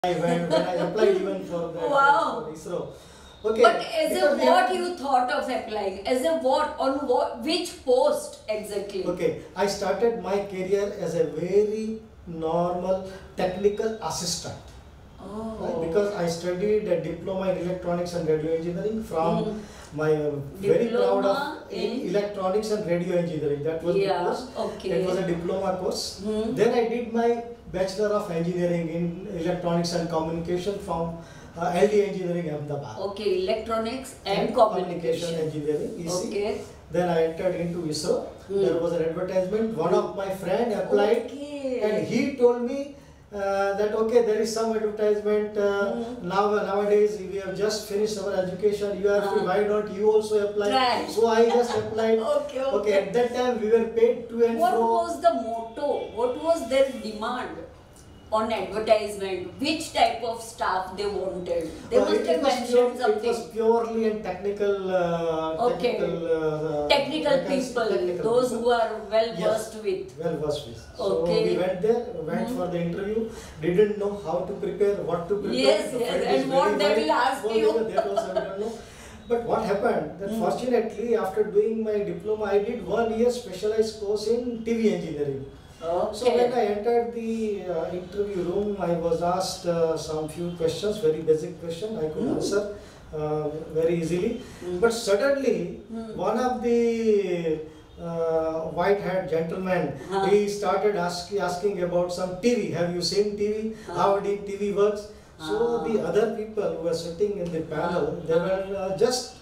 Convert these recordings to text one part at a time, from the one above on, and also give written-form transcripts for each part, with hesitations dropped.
when I applied even for the Wow. for ISRO. Okay. But as a because we what have- you thought of applying? As a what? On what? Which post exactly? Okay, I started my career as a very normal technical assistant. Oh. Right? Because I studied a diploma in electronics and radio engineering from my very proud Diploma of in- electronics and radio engineering. That was the Yeah, course. okay. It was a diploma course. Hmm. Then I did my Bachelor of Engineering in Electronics and Communication from LD Engineering Ahmedabad. Okay, electronics and communication. Engineering, EC. Okay. Then I entered into ISRO. Hmm. There was an advertisement. One of my friend applied, Okay. and he told me that okay, there is some advertisement nowadays. We have just finished our education. You are free. Why don't you also apply? Try. So I just applied. Okay, okay. Okay. At that time, we were paid to and What fro. was the motto? What was their demand on advertisement? Which type of staff they wanted? They must have mentioned It something. was purely in technical, Okay. Technical people, technical those people. who are well Yes. versed with. Well versed with. So Okay. we went there, went for the interview, didn't know how to prepare, what to prepare. Yes, The yes, field and is what very they wide. will ask So you. That also I don't know. But what happened, that fortunately after doing my diploma, I did 1 year specialized course in TV engineering. So when I entered the interview room, I was asked some few questions, very basic question I could answer very easily. But suddenly, one of the white-haired gentlemen, he started asking about some TV. Have you seen TV? How did TV works? So the other people who were sitting in the panel, they were just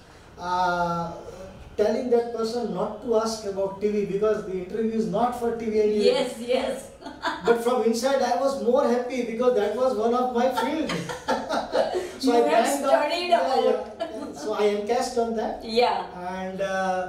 telling that person not to ask about TV because the interview is not for TV engineering. Yes, yes. But from inside I was more happy because that was one of my field. So You I have banged on- studied about. yeah. So I encashed on that, Yeah. and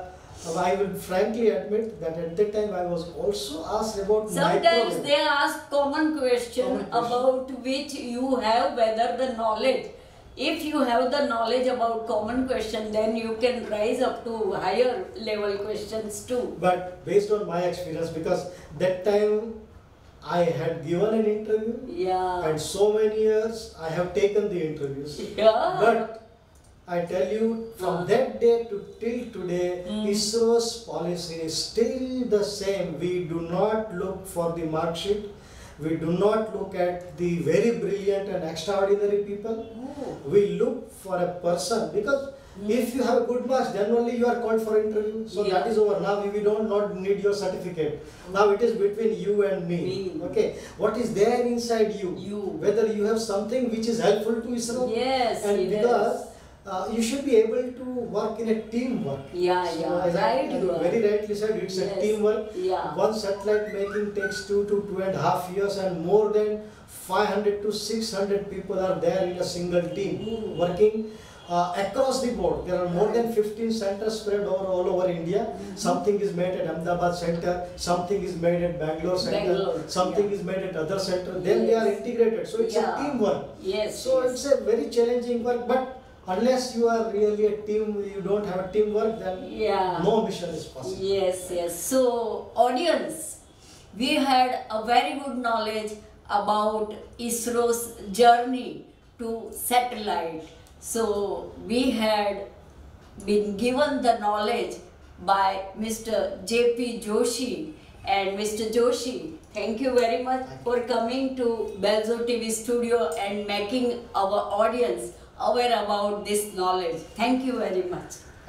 I will frankly admit that at that time I was also asked about Sometimes microwave. they ask common question Common question. about which you have whether the knowledge. If you have the knowledge about common question, then you can rise up to higher level questions too. But based on my experience, because that time I had given an interview, Yeah. and so many years I have taken the interviews. Yeah. But I tell you, from that day to till today, ISRO's policy is still the same. We do not look for the mark sheet. We do not look at the very brilliant and extraordinary people. We look for a person, because if you have good marks, then only you are called for interview. So Yeah. that is over. Now we don't not need your certificate. Now it is between you and me. Okay. What is there inside you? You. Whether you have something which is helpful to ISRO. Yes, And yes. because you should be able to work in a teamwork. Yeah, So yeah, as right, I you are. very rightly said, it's a Yes. teamwork. Yeah. One satellite making takes 2 to 2.5 years, and more than 500 to 600 people are there in a single team working across the board. There are more than 15 centers spread all over India. Something is made at Ahmedabad center, something is made at Bangalore center, Bangalore, something is made at other center. Then they are Yes. integrated. So it's Yeah. a teamwork. Yes. So yes. it's a very challenging work, but unless you are really a team, you don't have a teamwork, then Yeah. no mission is possible. Yes, yes. So, audience, we had a very good knowledge about ISRO's journey to satellite. So, we had been given the knowledge by Mr. J.P. Joshi. And Mr. Joshi, thank you very much for coming to Belzo TV studio and making our audience aware about this knowledge. Thank you very much.